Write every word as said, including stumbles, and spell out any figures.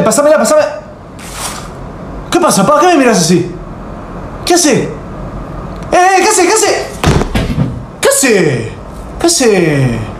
pasámela, pasame. ¿Qué pasa, pa? ¿Qué me miras así? ¿Qué hace? ¡Eh, eh! ¿Qué hace? ¿Qué hace? ¿Qué hace? ¿Qué hace?